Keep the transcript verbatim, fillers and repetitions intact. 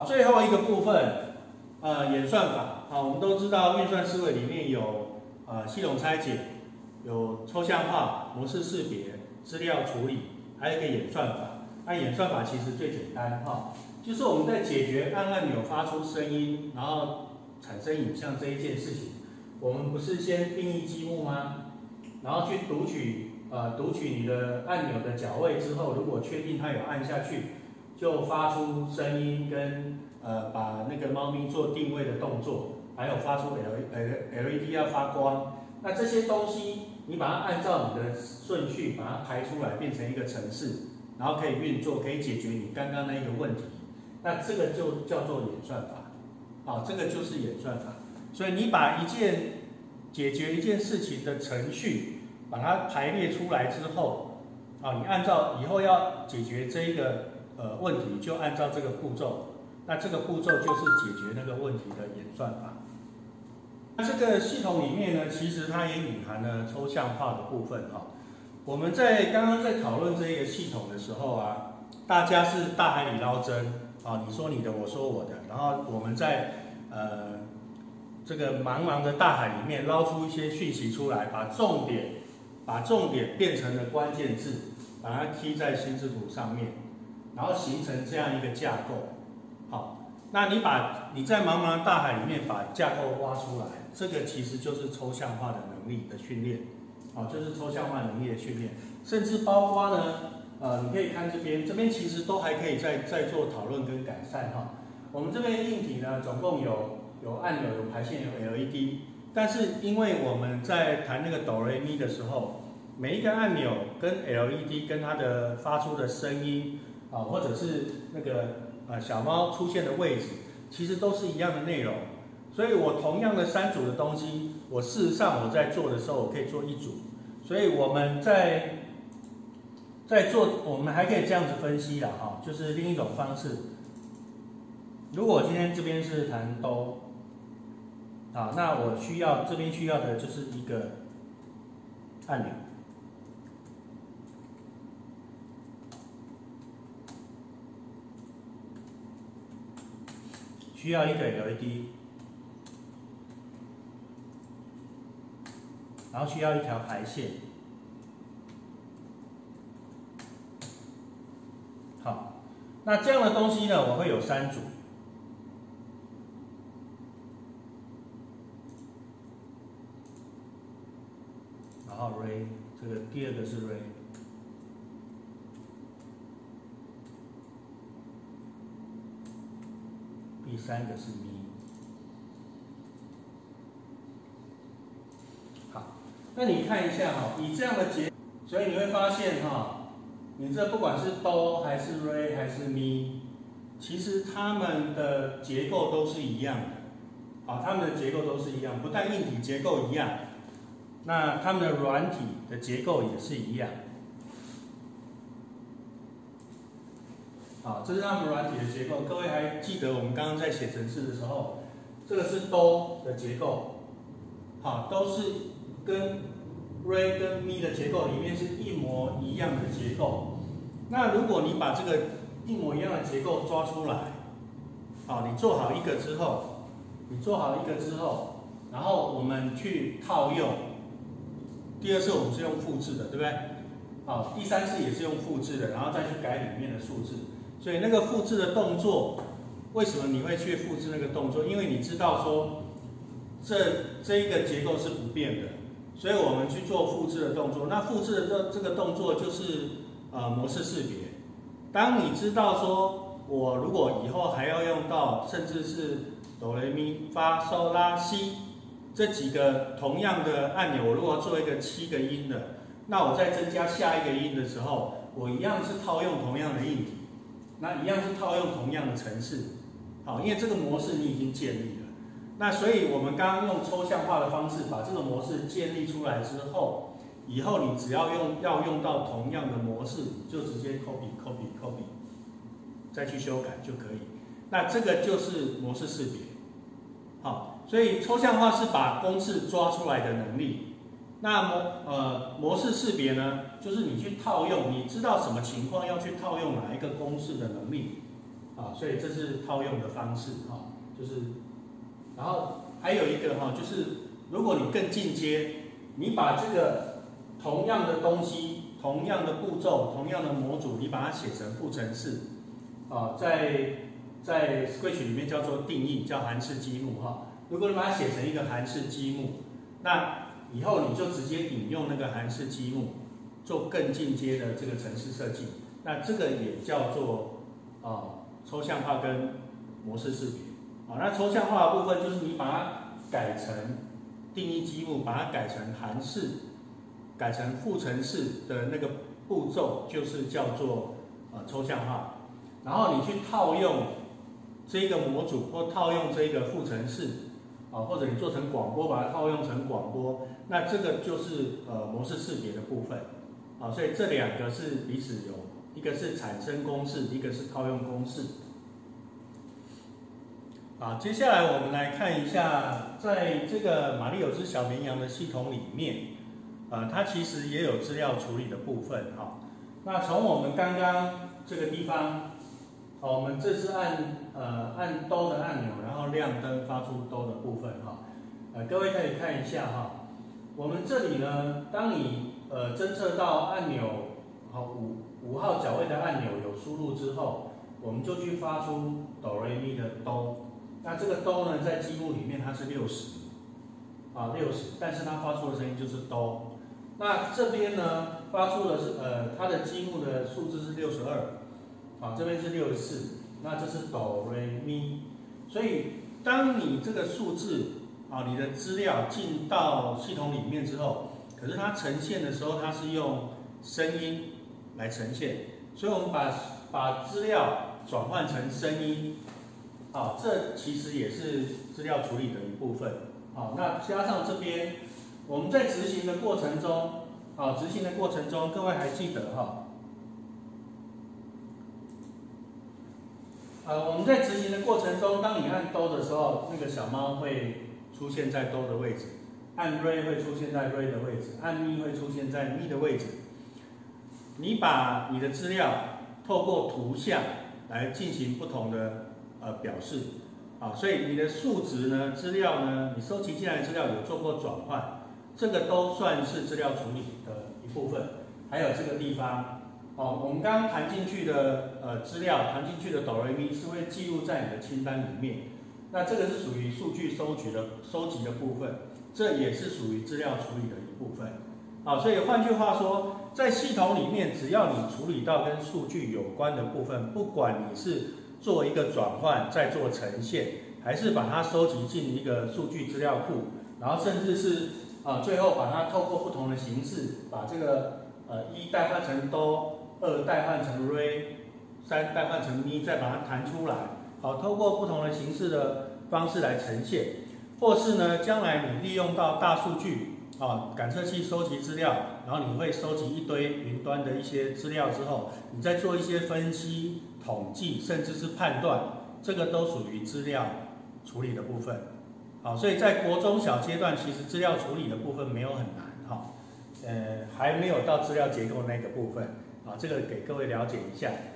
最后一个部分，呃，演算法。好，我们都知道运算思维里面有呃系统拆解，有抽象化、模式识别、资料处理，还有一个演算法。那演算法其实最简单哈，就是我们在解决按按钮发出声音，然后产生影像这一件事情，我们不是先定义积木吗？然后去读取呃读取你的按钮的角位之后，如果确定它有按下去，就发出声音跟呃把那个猫咪做定位的动作，还有发出 L L L E D 要发光。那这些东西你把它按照你的顺序把它排出来，变成一个程式，然后可以运作，可以解决你刚刚那一个问题。那这个就叫做演算法。好，这个就是演算法。所以你把一件解决一件事情的程序，把它排列出来之后，啊，你按照以后要解决这一个呃问题，就按照这个步骤。那这个步骤就是解决那个问题的演算法。那这个系统里面呢，其实它也隐含了抽象化的部分哈。我们在刚刚在讨论这一个系统的时候啊，大家是大海里捞针啊，你说你的，我说我的，然后我们在呃这个茫茫的大海里面捞出一些讯息出来，把重点把重点变成了关键字，把它 key 在心智图上面，然后形成这样一个架构。好，那你把你在茫茫大海里面把架构挖出来，这个其实就是抽象化的能力的训练。好，就是抽象化能力的训练，甚至包括呢，呃，你可以看这边，这边其实都还可以再再做讨论跟改善哈。我们这边硬体呢，总共有有按钮、有排线、有 L E D， 但是因为我们在谈那个哆来咪的时候，每一个按钮跟 L E D 跟它的发出的声音啊，或者是那个呃小猫出现的位置，其实都是一样的内容。所以我同样的三组的东西，我事实上我在做的时候，我可以做一组。所以我们在在做，我们还可以这样子分析啦哈，就是另一种方式。如果我今天这边是弹哆，啊，那我需要这边需要的就是一个按钮。需要一个 L E D， 然后需要一条排线。好，那这样的东西呢，我会有三组。然后 ray， 这个第二个是 ray。第三个是咪。好，那你看一下哈，以这样的结，所以你会发现哈，你这不管是哆还是 re 还是咪，其实它们的结构都是一样的。好，它们的结构都是一样，不但硬体结构一样，那它们的软体的结构也是一样。好，这是它们软体的结构。各位还记得我们刚刚在写程式的时候，这个是哆的结构，好，都是跟 re 跟 mi 的结构里面是一模一样的结构。那如果你把这个一模一样的结构抓出来，好，你做好一个之后，你做好一个之后，然后我们去套用。第二次我们是用复制的，对不对？好，第三次也是用复制的，然后再去改里面的数字。所以那个复制的动作，为什么你会去复制那个动作？因为你知道说，这这一个结构是不变的，所以我们去做复制的动作。那复制的这这个动作就是呃模式识别。当你知道说，我如果以后还要用到，甚至是哆来咪发嗦拉西这几个同样的按钮，我如果要做一个七个音的，那我再增加下一个音的时候，我一样是套用同样的硬体。那一样是套用同样的程式，好，因为这个模式你已经建立了。那所以我们刚刚用抽象化的方式把这个模式建立出来之后，以后你只要用要用到同样的模式，就直接 copy copy copy， 再去修改就可以。那这个就是模式识别，好，所以抽象化是把公式抓出来的能力。那模呃模式识别呢，就是你去套用，你知道什么情况要去套用哪一个公式的能力。 啊，所以这是套用的方式啊，就是，然后还有一个哈，就是如果你更进阶，你把这个同样的东西、同样的步骤、同样的模组，你把它写成副程式啊，在在 Scratch 里面叫做定义，叫函式积木哈。如果你把它写成一个函式积木，那以后你就直接引用那个函式积木，做更进阶的这个程式设计。那这个也叫做啊抽象化跟模式识别。啊，那抽象化的部分就是你把它改成定义积木，把它改成函式，改成副程式的那个步骤，就是叫做呃抽象化。然后你去套用这个模组或套用这个副程式，啊，或者你做成广播，把它套用成广播，那这个就是呃模式识别的部分。啊，所以这两个是彼此有，一个是产生公式，一个是套用公式。啊，接下来我们来看一下，在这个马里有只小绵羊的系统里面，呃，它其实也有资料处理的部分哈。那从我们刚刚这个地方，哦，我们这是按呃按兜的按钮，然后亮灯发出兜的部分哈。呃，各位可以看一下哈，我们这里呢，当你呃侦测到按钮好五五号角位的按钮有输入之后，我们就去发出哆来咪的兜。那这个哆呢，在积木里面它是六十，啊六十，但是它发出的声音就是哆。那这边呢，发出的是呃它的积木的数字是六十二，啊这边是六十四，那这是哆来咪。所以当你这个数字啊你的资料进到系统里面之后，可是它呈现的时候，它是用声音来呈现，所以我们把把资料转换成声音。好，这其实也是资料处理的一部分。好，那加上这边我们在执行的过程中，啊，执行的过程中，各位还记得哈？呃，我们在执行的过程中，当你按兜的时候，那个小猫会出现在兜的位置；按 Ray 会出现在 Ray 的位置；按 Mi 会出现在 Mi 的位置。你把你的资料透过图像来进行不同的呃表示，啊，所以你的数值呢，资料呢，你收集进来的资料有做过转换，这个都算是资料处理的一部分。还有这个地方，哦，我们刚刚弹进去的呃资料，弹进去的哆来咪是会记录在你的清单里面。那这个是属于数据收集的收集的部分，这也是属于资料处理的一部分。啊，所以换句话说，在系统里面，只要你处理到跟数据有关的部分，不管你是做一个转换，再做呈现，还是把它收集进一个数据资料库，然后甚至是啊、呃、最后把它透过不同的形式，把这个呃一代换成哆，二代换成 Ray， 三代换成咪，再把它弹出来。好，透过不同的形式的方式来呈现，或是呢，将来你利用到大数据。啊，感测器收集资料，然后你会收集一堆云端的一些资料之后，你再做一些分析、统计，甚至是判断，这个都属于资料处理的部分。好，所以在国中小阶段，其实资料处理的部分没有很难，哈，呃，还没有到资料结构那个部分，啊，这个给各位了解一下。